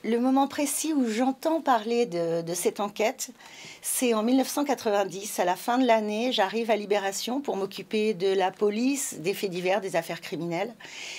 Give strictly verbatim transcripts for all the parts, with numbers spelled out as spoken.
Le moment précis où j'entends parler de, de cette enquête, c'est en mille neuf cent quatre-vingt-dix. À la fin de l'année, j'arrive à Libération pour m'occuper de la police, des faits divers, des affaires criminelles.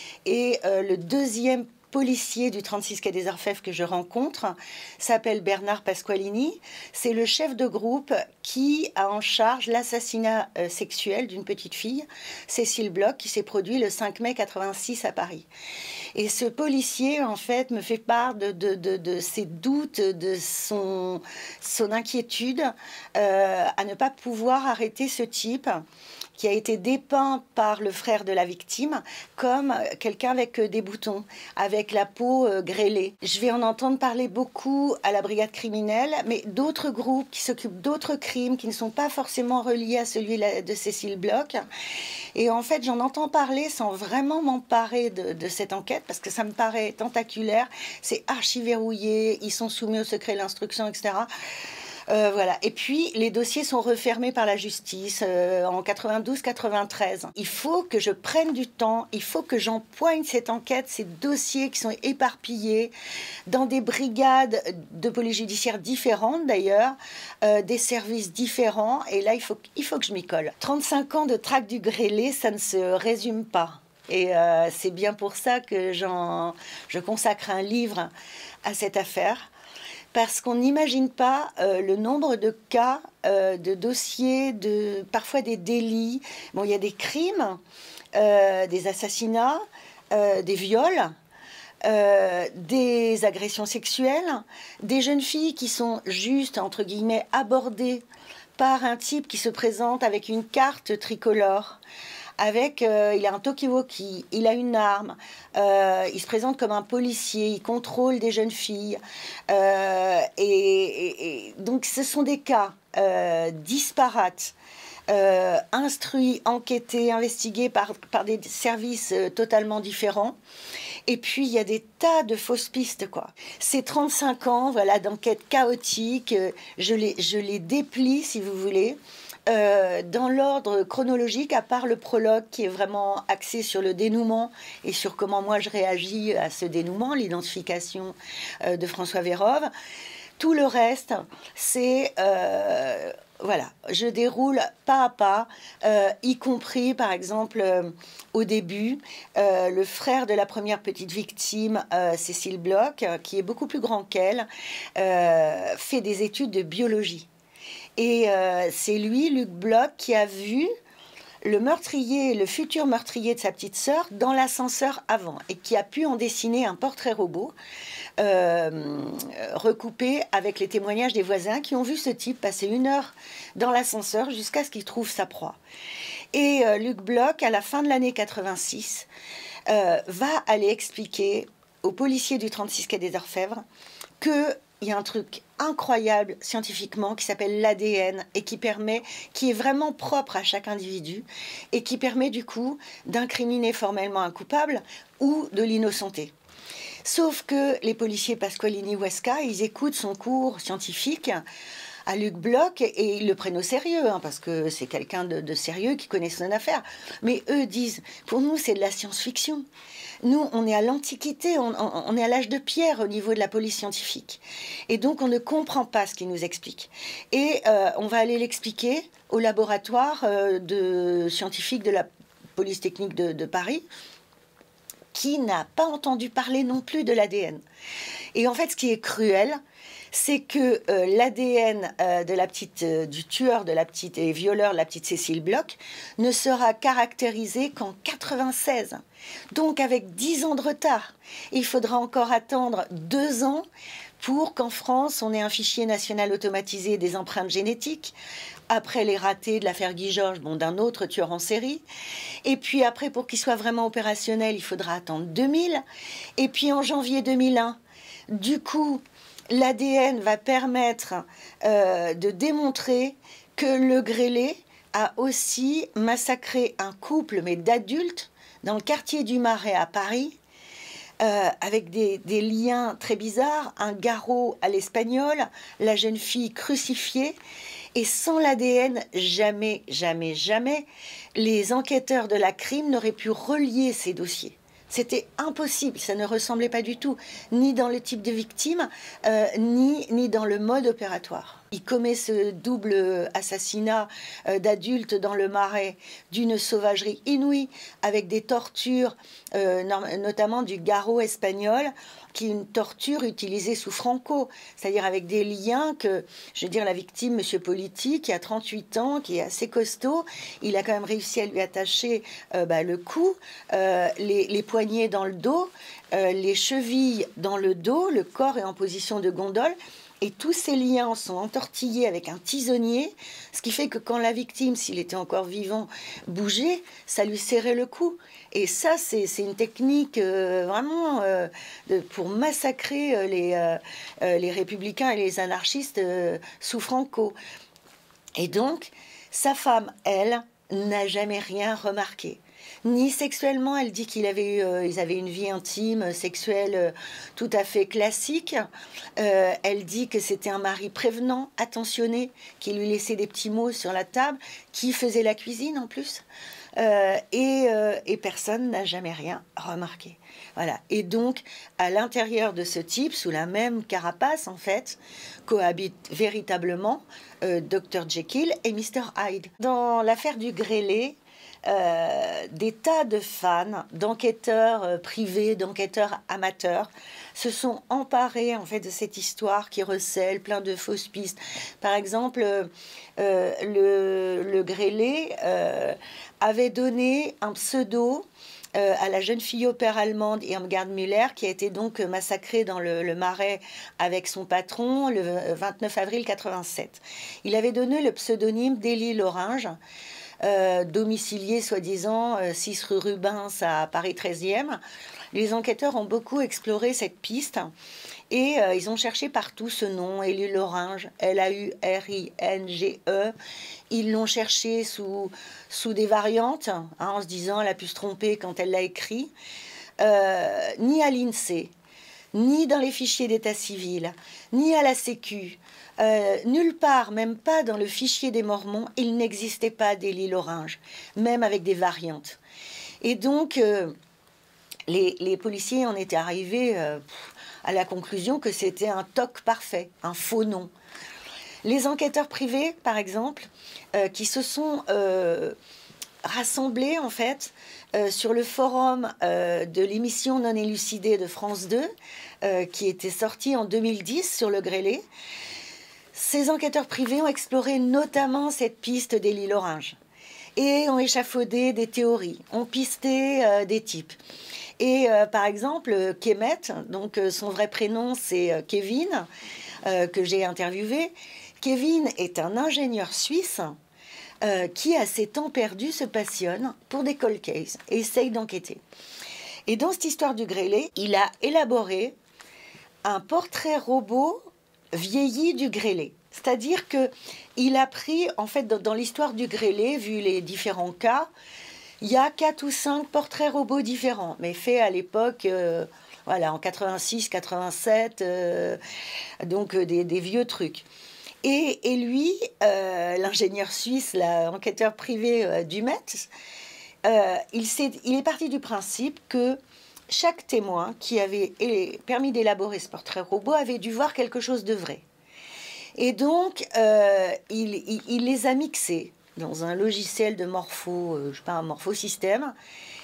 Et euh, le deuxième policier du trente-six quai des Orfèvres que je rencontre s'appelle Bernard Pasqualini. C'est le chef de groupe qui a en charge l'assassinat euh, sexuel d'une petite fille, Cécile Bloch, qui s'est produit le cinq mai quatre-vingt-six à Paris. Et ce policier, en fait, me fait part de, de, de, de ses doutes, de son, son inquiétude euh, à ne pas pouvoir arrêter ce type qui a été dépeint par le frère de la victime comme quelqu'un avec des boutons, avec la peau grêlée. Je vais en entendre parler beaucoup à la brigade criminelle, mais d'autres groupes qui s'occupent d'autres crimes qui ne sont pas forcément reliés à celui de Cécile Bloch. Et en fait, j'en entends parler sans vraiment m'emparer de, de cette enquête, parce que ça me paraît tentaculaire, c'est archi-verrouillé, ils sont soumis au secret de l'instruction, et cetera. Euh, voilà. Et puis, les dossiers sont refermés par la justice euh, en quatre-vingt-douze quatre-vingt-treize. Il faut que je prenne du temps, il faut que j'empoigne cette enquête, ces dossiers qui sont éparpillés dans des brigades de police judiciaire différentes d'ailleurs, euh, des services différents. Et là, il faut, il faut que je m'y colle. trente-cinq ans de traque du grêlé, ça ne se résume pas. Et euh, c'est bien pour ça que j'en, je consacre un livre à cette affaire. Parce qu'on n'imagine pas euh, le nombre de cas, euh, de dossiers, de, parfois des délits. Bon, il y a des crimes, euh, des assassinats, euh, des viols, euh, des agressions sexuelles, des jeunes filles qui sont juste, entre guillemets, abordées par un type qui se présente avec une carte tricolore. Avec, euh, il a un talkie-walkie, il a une arme, euh, il se présente comme un policier, il contrôle des jeunes filles. Euh, et, et, et donc ce sont des cas euh, disparates, euh, instruits, enquêtés, investigués par, par des services euh, totalement différents. Et puis, il y a des tas de fausses pistes, quoi. Ces trente-cinq ans, voilà, d'enquête chaotique, euh, je les, je les déplie, si vous voulez. Euh, dans l'ordre chronologique, à part le prologue qui est vraiment axé sur le dénouement et sur comment moi je réagis à ce dénouement, l'identification euh, de François Vérove. Tout le reste, c'est... Euh, voilà, je déroule pas à pas, euh, y compris, par exemple, euh, au début, euh, le frère de la première petite victime, euh, Cécile Bloch, qui est beaucoup plus grand qu'elle, euh, fait des études de biologie. Et euh, c'est lui, Luc Bloch, qui a vu le meurtrier, le futur meurtrier de sa petite sœur dans l'ascenseur avant et qui a pu en dessiner un portrait robot euh, recoupé avec les témoignages des voisins qui ont vu ce type passer une heure dans l'ascenseur jusqu'à ce qu'il trouve sa proie. Et euh, Luc Bloch, à la fin de l'année quatre-vingt-six, euh, va aller expliquer aux policiers du trente-six quai des Orfèvres que il y a un truc incroyable scientifiquement qui s'appelle l'A D N et qui permet, qui est vraiment propre à chaque individu et qui permet du coup d'incriminer formellement un coupable ou de l'innocenter. Sauf que les policiers Pasqualini Huesca, ils écoutent son cours scientifique à Luc Bloch et ils le prennent au sérieux, hein, parce que c'est quelqu'un de, de sérieux qui connaît son affaire. Mais eux disent, pour nous, c'est de la science-fiction. Nous, on est à l'Antiquité, on, on, on est à l'âge de pierre au niveau de la police scientifique. Et donc, on ne comprend pas ce qu'ils nous expliquent. Et euh, on va aller l'expliquer au laboratoire euh, de scientifique de la police technique de, de Paris, qui n'a pas entendu parler non plus de l'A D N. Et en fait, ce qui est cruel, c'est que euh, l'A D N euh, de la petite, euh, du tueur de la petite et violeur de la petite Cécile Bloch ne sera caractérisé qu'en quatre-vingt-seize. Donc avec dix ans de retard. Il faudra encore attendre deux ans pour qu'en France, on ait un fichier national automatisé des empreintes génétiques, après les ratés de l'affaire Guy Georges, bon, d'un autre tueur en série. Et puis après, pour qu'il soit vraiment opérationnel, il faudra attendre deux mille. Et puis en janvier deux mille un, du coup, l'A D N va permettre euh, de démontrer que le grêlé a aussi massacré un couple, mais d'adultes, dans le quartier du Marais à Paris, euh, avec des, des liens très bizarres, un garrot à l'espagnol, la jeune fille crucifiée. Et sans l'A D N, jamais, jamais, jamais, les enquêteurs de la crime n'auraient pu relier ces dossiers. C'était impossible, ça ne ressemblait pas du tout, ni dans le type de victime, euh, ni, ni dans le mode opératoire. Il commet ce double assassinat euh, d'adultes dans le Marais d'une sauvagerie inouïe, avec des tortures, euh, notamment du garrot espagnol, qui est une torture utilisée sous Franco, c'est-à-dire avec des liens que, je veux dire, la victime, monsieur Politi, qui a trente-huit ans, qui est assez costaud, il a quand même réussi à lui attacher euh, bah, le cou, euh, les, les poignets dans le dos, euh, les chevilles dans le dos, le corps est en position de gondole, et tous ces liens sont entortillés avec un tisonnier, ce qui fait que quand la victime, s'il était encore vivant, bougeait, ça lui serrait le cou. Et ça, c'est une technique euh, vraiment euh, de, pour massacrer euh, les, euh, les républicains et les anarchistes euh, sous Franco. Et donc, sa femme, elle, n'a jamais rien remarqué. Ni sexuellement, elle dit qu'ils avaient, eu, euh, ils avaient une vie intime, sexuelle euh, tout à fait classique. Euh, elle dit que c'était un mari prévenant, attentionné, qui lui laissait des petits mots sur la table, qui faisait la cuisine en plus. Euh, et, euh, et personne n'a jamais rien remarqué. Voilà. Et donc, à l'intérieur de ce type, sous la même carapace, en fait, cohabitent véritablement euh, docteur Jekyll et mister Hyde. Dans l'affaire du grêlé, Euh, des tas de fans, d'enquêteurs euh, privés, d'enquêteurs amateurs, se sont emparés en fait de cette histoire qui recèle plein de fausses pistes. Par exemple, euh, euh, le, le grêlé euh, avait donné un pseudo Euh, à la jeune fille au père allemande Irmgard Müller, qui a été donc massacrée dans le, le Marais avec son patron le vingt-neuf avril quatre-vingt-sept. Il avait donné le pseudonyme d'Élie Loringe, euh, domicilié soi-disant euh, six rue Rubens à Paris treizième. Les enquêteurs ont beaucoup exploré cette piste et euh, ils ont cherché partout ce nom, Élie Loringe, L A U R I N G E. Ils l'ont cherché sous, sous des variantes, hein, en se disant elle a pu se tromper quand elle l'a écrit. Euh, ni à l'INSEE, ni dans les fichiers d'état civil, ni à la Sécu. Euh, nulle part, même pas dans le fichier des Mormons, il n'existait pas d'Élie Loringe, même avec des variantes. Et donc, euh, les, les policiers en étaient arrivés euh, à la conclusion que c'était un toc parfait, un faux nom. Les enquêteurs privés, par exemple, euh, qui se sont euh, rassemblés, en fait, euh, sur le forum euh, de l'émission Non élucidée de France deux, euh, qui était sortie en deux mille dix sur le grêlé. Ces enquêteurs privés ont exploré notamment cette piste d'Élie Loringe et ont échafaudé des théories, ont pisté euh, des types. Et euh, par exemple, Kemet, donc euh, son vrai prénom c'est euh, Kevin, euh, que j'ai interviewé. Kevin est un ingénieur suisse euh, qui, à ses temps perdus, se passionne pour des cold cases et essaye d'enquêter. Et dans cette histoire du grêlé, il a élaboré un portrait robot vieilli du grêlé. C'est-à-dire qu'il a pris, en fait, dans, dans l'histoire du grêlé, vu les différents cas, il y a quatre ou cinq portraits robots différents, mais faits à l'époque, euh, voilà, en quatre-vingt-six, quatre-vingt-sept, euh, donc euh, des, des vieux trucs. Et, et lui, euh, l'ingénieur suisse, l'enquêteur privé euh, du Met, euh, il, est, il est parti du principe que chaque témoin qui avait permis d'élaborer ce portrait robot avait dû voir quelque chose de vrai. Et donc, euh, il, il, il les a mixés dans un logiciel de morpho, euh, je sais pas, un morphosystème,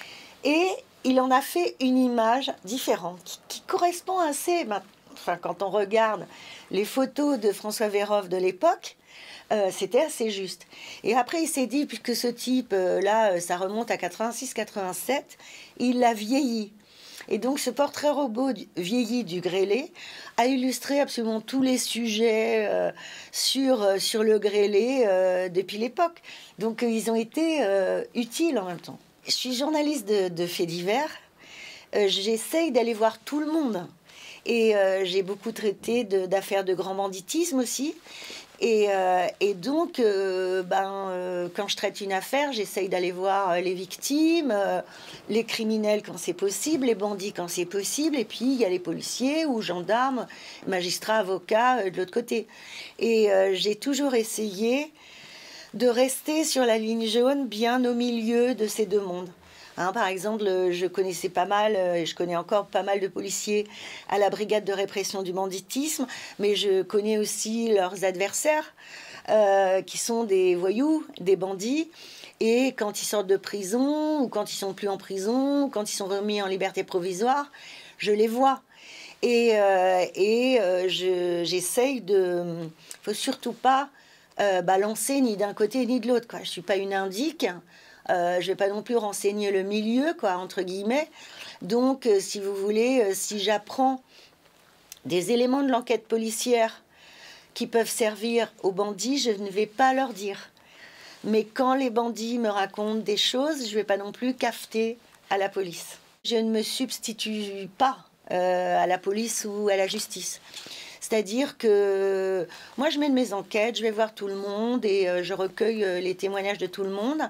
et il en a fait une image différente qui, qui correspond assez, enfin, quand on regarde les photos de François Vérove de l'époque, euh, c'était assez juste. Et après, il s'est dit, puisque ce type-là, euh, ça remonte à quatre-vingt-six quatre-vingt-sept, il l'a vieilli. Et donc, ce portrait robot vieilli du grêlé a illustré absolument tous les sujets euh, sur, euh, sur le grêlé euh, depuis l'époque. Donc, euh, ils ont été euh, utiles en même temps. Je suis journaliste de, de faits divers. Euh, j'essaye d'aller voir tout le monde. Et euh, j'ai beaucoup traité d'affaires de, de grand banditisme aussi. Et, euh, et donc, euh, ben, euh, quand je traite une affaire, j'essaye d'aller voir euh, les victimes, euh, les criminels quand c'est possible, les bandits quand c'est possible, et puis il y a les policiers ou gendarmes, magistrats, avocats euh, de l'autre côté. Et euh, j'ai toujours essayé de rester sur la ligne jaune, bien au milieu de ces deux mondes. Hein, par exemple, je connaissais pas mal, et je connais encore pas mal de policiers à la brigade de répression du banditisme, mais je connais aussi leurs adversaires, euh, qui sont des voyous, des bandits. Et quand ils sortent de prison, ou quand ils sont plus en prison, ou quand ils sont remis en liberté provisoire, je les vois. Et, euh, et euh, je, j'essaye de... faut surtout pas euh, balancer ni d'un côté ni de l'autre, quoi. Je suis pas une indique. Euh, je vais pas non plus renseigner le milieu, quoi, entre guillemets. Donc, euh, si vous voulez, euh, si j'apprends des éléments de l'enquête policière qui peuvent servir aux bandits, je ne vais pas leur dire. Mais quand les bandits me racontent des choses, je ne vais pas non plus cafeter à la police. Je ne me substitue pas euh, à la police ou à la justice. C'est-à-dire que moi, je mène mes enquêtes, je vais voir tout le monde et euh, je recueille euh, les témoignages de tout le monde.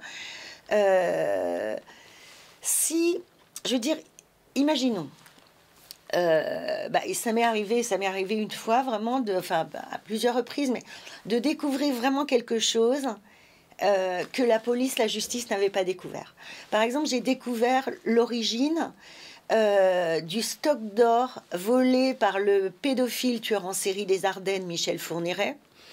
Euh, si, je veux dire, imaginons, euh, bah, et ça m'est arrivé, ça m'est arrivé une fois vraiment, de, enfin bah, à plusieurs reprises, mais de découvrir vraiment quelque chose Euh, que la police, la justice n'avait pas découvert. Par exemple, j'ai découvert l'origine euh, du stock d'or volé par le pédophile tueur en série des Ardennes, Michel Fourniret,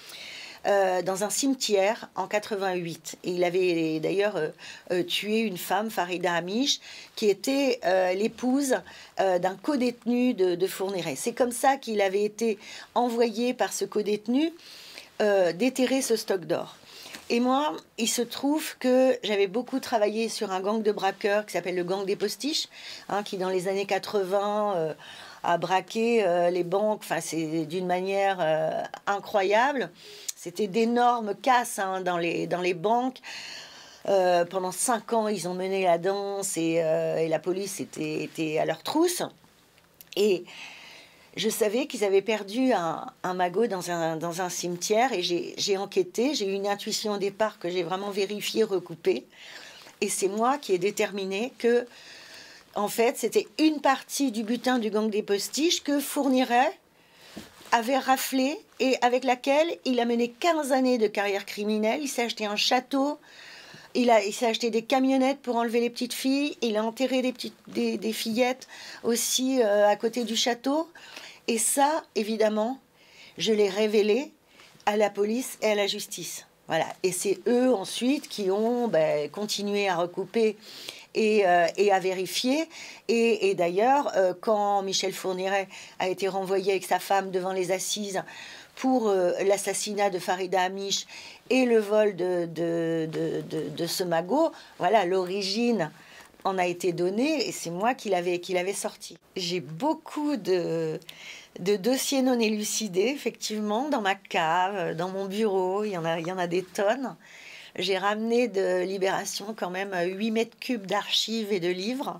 euh, dans un cimetière en quatre-vingt-huit. Et il avait d'ailleurs euh, euh, tué une femme, Farida Amish, qui était euh, l'épouse euh, d'un codétenu de, de Fourniret. C'est comme ça qu'il avait été envoyé par ce codétenu euh, déterrer ce stock d'or. Et moi, il se trouve que j'avais beaucoup travaillé sur un gang de braqueurs qui s'appelle le gang des Postiches, hein, qui dans les années quatre-vingts euh, a braqué euh, les banques, enfin c'est d'une manière euh, incroyable. C'était d'énormes casses hein, dans les, dans les banques. Euh, pendant cinq ans, ils ont mené la danse et, euh, et la police était, était à leur trousse. Et je savais qu'ils avaient perdu un, un magot dans un, dans un cimetière et j'ai, j'ai enquêté. J'ai eu une intuition au départ que j'ai vraiment vérifiée, recoupée. Et c'est moi qui ai déterminé que, en fait, c'était une partie du butin du gang des Postiches que Fourniret avait raflé et avec laquelle il a mené quinze années de carrière criminelle. Il s'est acheté un château, il, a, il s'est acheté des camionnettes pour enlever les petites filles, il a enterré des, petites, des, des fillettes aussi euh, à côté du château. Et ça, évidemment, je l'ai révélé à la police et à la justice. Voilà. Et c'est eux, ensuite, qui ont ben, continué à recouper et, euh, et à vérifier. Et, et d'ailleurs, euh, quand Michel Fourniret a été renvoyé avec sa femme devant les assises pour euh, l'assassinat de Farida Amish et le vol de, de, de, de, de ce magot, voilà, l'origine en a été donné et c'est moi qui l'avais, qui l'avais sorti. J'ai beaucoup de, de dossiers non élucidés, effectivement, dans ma cave, dans mon bureau, il y en a, il y en a des tonnes. J'ai ramené de Libération quand même huit mètres cubes d'archives et de livres.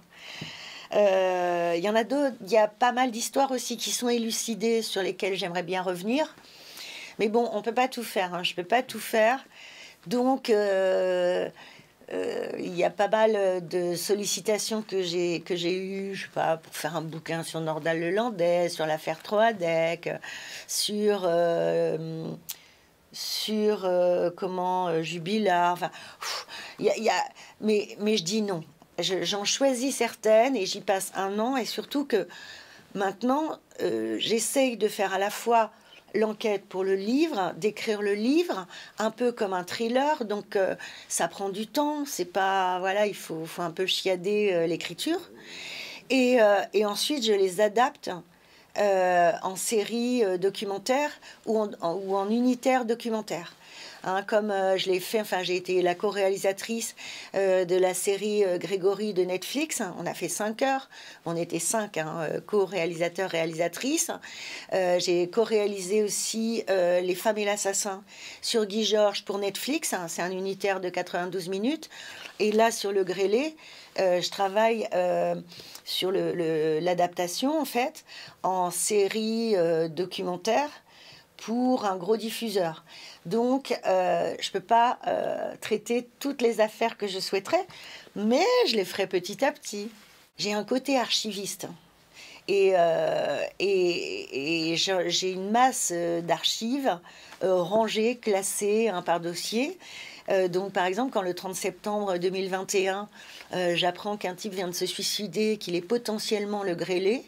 Euh, il y en a d'autres, il y a pas mal d'histoires aussi qui sont élucidées sur lesquelles j'aimerais bien revenir. Mais bon, on ne peut pas tout faire, hein, je ne peux pas tout faire. Donc... Euh, Euh, il y a pas mal de sollicitations que j'ai que j'ai eues, je sais pas, pour faire un bouquin sur Nordal-Lelandais, sur l'affaire Troadec, sur euh, sur euh, comment euh, Jubilard. Enfin, il y a, y a, mais mais je dis non. Je, j'en choisis certaines et j'y passe un an et surtout que maintenant euh, j'essaye de faire à la fois l'enquête pour le livre, d'écrire le livre, un peu comme un thriller, donc euh, ça prend du temps, c'est pas, voilà, il faut, faut un peu chiader euh, l'écriture. Et, euh, et ensuite, je les adapte euh, en série euh, documentaire ou en, en, ou en unitaire documentaire. Hein, comme euh, je l'ai fait, enfin j'ai été la co-réalisatrice euh, de la série euh, Grégory de Netflix. On a fait cinq heures, on était cinq hein, euh, co-réalisateurs, réalisatrices. Euh, j'ai co-réalisé aussi euh, Les femmes et l'assassin sur Guy Georges pour Netflix. Hein, c'est un unitaire de quatre-vingt-douze minutes. Et là sur le grêlé, euh, je travaille euh, sur le, le, l'adaptation en fait en série euh, documentaire pour un gros diffuseur. Donc, euh, je ne peux pas euh, traiter toutes les affaires que je souhaiterais, mais je les ferai petit à petit. J'ai un côté archiviste. Et, euh, et, et j'ai une masse d'archives euh, rangées, classées, un par dossier. Euh, donc, par exemple, quand le trente septembre deux mille vingt et un, euh, j'apprends qu'un type vient de se suicider, qu'il est potentiellement le grêlé,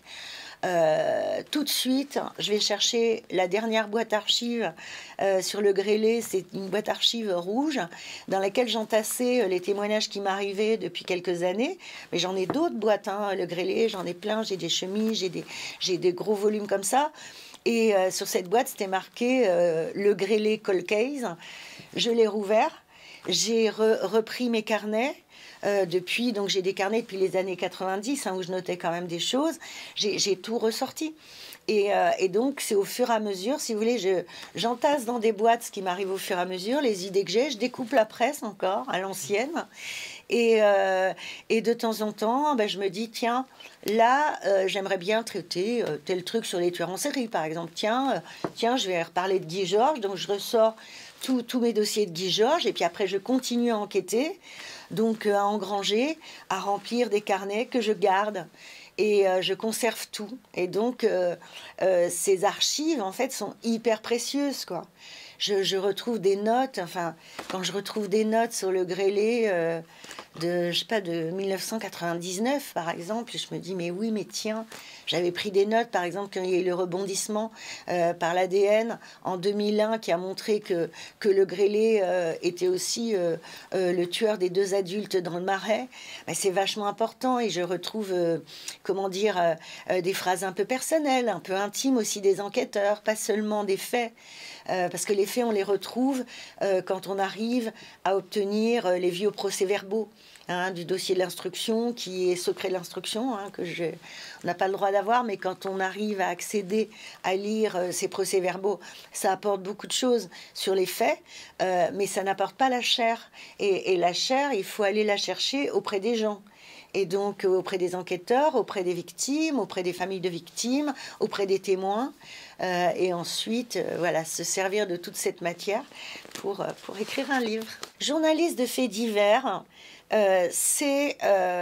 euh, tout de suite, je vais chercher la dernière boîte archive euh, sur le grêlé. C'est une boîte archive rouge dans laquelle j'entassais les témoignages qui m'arrivaient depuis quelques années. Mais j'en ai d'autres boîtes, hein, le grêlé, j'en ai plein. J'ai des chemises, j'ai des, j'ai des gros volumes comme ça. Et euh, sur cette boîte, c'était marqué euh, le grêlé cold case. Je l'ai rouvert. J'ai re repris mes carnets. Euh, depuis, donc j'ai des carnets depuis les années quatre-vingt-dix, hein, où je notais quand même des choses. J'ai tout ressorti. Et, euh, et donc, c'est au fur et à mesure, si vous voulez, je, j'entasse dans des boîtes ce qui m'arrive au fur et à mesure, les idées que j'ai. Je découpe la presse encore, à l'ancienne. Et, euh, et de temps en temps, ben, je me dis, tiens, là, euh, j'aimerais bien traiter euh, tel truc sur les tueurs en série, par exemple. Tiens, euh, tiens, je vais reparler de Guy Georges, donc je ressors tous mes dossiers de Guy Georges, et puis après, je continue à enquêter, donc euh, à engranger, à remplir des carnets que je garde. Et euh, je conserve tout. Et donc, euh, euh, ces archives, en fait, sont hyper précieuses, quoi. Je, je retrouve des notes, enfin, quand je retrouve des notes sur le grêlé euh, de, je sais pas, de mille neuf cent quatre-vingt-dix-neuf, par exemple, je me dis, mais oui, mais tiens, j'avais pris des notes, par exemple, quand il y a eu le rebondissement euh, par l'A D N en deux mille un, qui a montré que, que le grêlé euh, était aussi euh, euh, le tueur des deux adultes dans le Marais. Ben, c'est vachement important, et je retrouve, euh, comment dire, euh, euh, des phrases un peu personnelles, un peu intimes aussi des enquêteurs, pas seulement des faits. Euh, parce que les faits, on les retrouve euh, quand on arrive à obtenir euh, les vieux procès-verbaux, hein, du dossier de l'instruction, qui est secret de l'instruction, hein, que je, on n'a pas le droit d'avoir, mais quand on arrive à accéder à lire euh, ces procès-verbaux, ça apporte beaucoup de choses sur les faits, euh, mais ça n'apporte pas la chair. Et, et la chair, il faut aller la chercher auprès des gens. Et donc auprès des enquêteurs, auprès des victimes, auprès des familles de victimes, auprès des témoins, euh, et ensuite euh, voilà, se servir de toute cette matière pour, euh, pour écrire un livre. Journaliste de faits divers, euh, c'est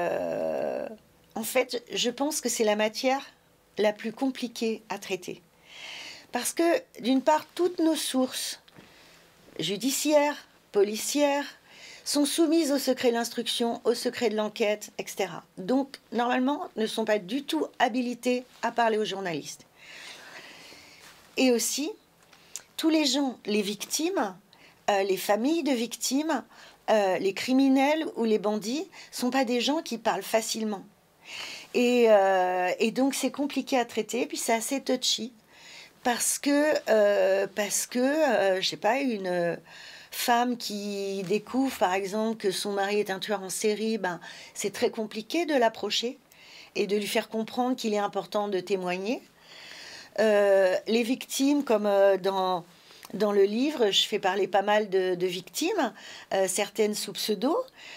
euh, en fait, je pense que c'est la matière la plus compliquée à traiter. Parce que d'une part, toutes nos sources judiciaires, policières, sont soumises au secret de l'instruction, au secret de l'enquête, et cetera. Donc, normalement, ne sont pas du tout habilités à parler aux journalistes. Et aussi, tous les gens, les victimes, euh, les familles de victimes, euh, les criminels ou les bandits, ne sont pas des gens qui parlent facilement. Et, euh, et donc, c'est compliqué à traiter, puis c'est assez touchy, parce que, euh, parce que euh, je sais pas, une... femme qui découvre, par exemple, que son mari est un tueur en série, ben, c'est très compliqué de l'approcher et de lui faire comprendre qu'il est important de témoigner. Euh, les victimes, comme euh, dans, dans le livre, je fais parler pas mal de, de victimes, euh, certaines sous pseudo,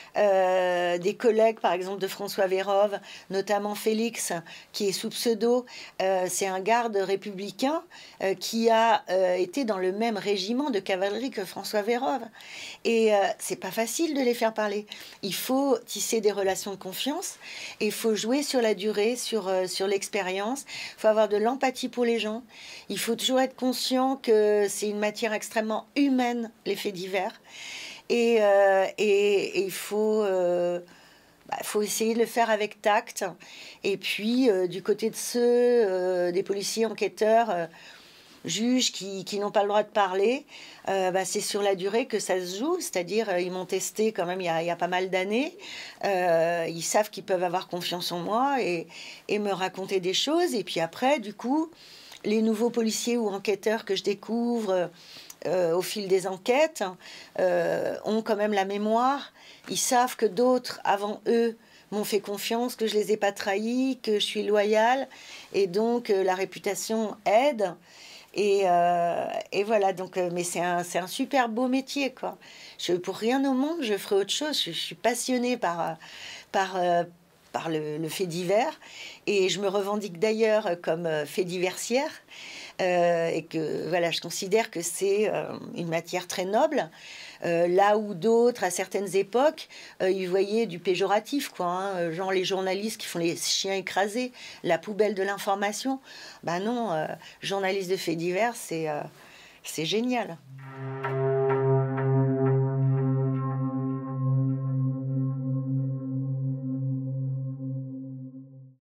euh, des collègues, par exemple, de François Vérove, notamment Félix, qui est sous pseudo. Euh, c'est un garde républicain euh, qui a euh, été dans le même régiment de cavalerie que François Vérove. Et euh, c'est pas facile de les faire parler. Il faut tisser des relations de confiance, et il faut jouer sur la durée, sur, euh, sur l'expérience. Il faut avoir de l'empathie pour les gens. Il faut toujours être conscient que c'est une matière extrêmement humaine, les faits divers. Et, euh, et, et il faut, euh, bah, faut essayer de le faire avec tact. Et puis, euh, du côté de ceux, euh, des policiers, enquêteurs, euh, juges qui, qui n'ont pas le droit de parler, euh, bah, c'est sur la durée que ça se joue. C'est-à-dire, euh, ils m'ont testé quand même il y a, il y a pas mal d'années. Euh, ils savent qu'ils peuvent avoir confiance en moi et, et me raconter des choses. Et puis après, du coup, les nouveaux policiers ou enquêteurs que je découvre... Euh, au fil des enquêtes, euh, ont quand même la mémoire. Ils savent que d'autres, avant eux, m'ont fait confiance, que je les ai pas trahis, que je suis loyale. Et donc, euh, la réputation aide. Et, euh, et voilà, donc, euh, mais c'est un, c'est un super beau métier, quoi. Je, pour rien au monde, je ferai autre chose. Je, je suis passionnée par... par euh, par le, le fait divers, et je me revendique d'ailleurs comme euh, fait diversière. Euh, et que voilà, je considère que c'est euh, une matière très noble. Euh, là où d'autres, à certaines époques, euh, ils voyaient du péjoratif, quoi, hein, genre les journalistes qui font les chiens écrasés, la poubelle de l'information. Ben non, euh, journaliste de faits divers, c'est euh, c'est génial.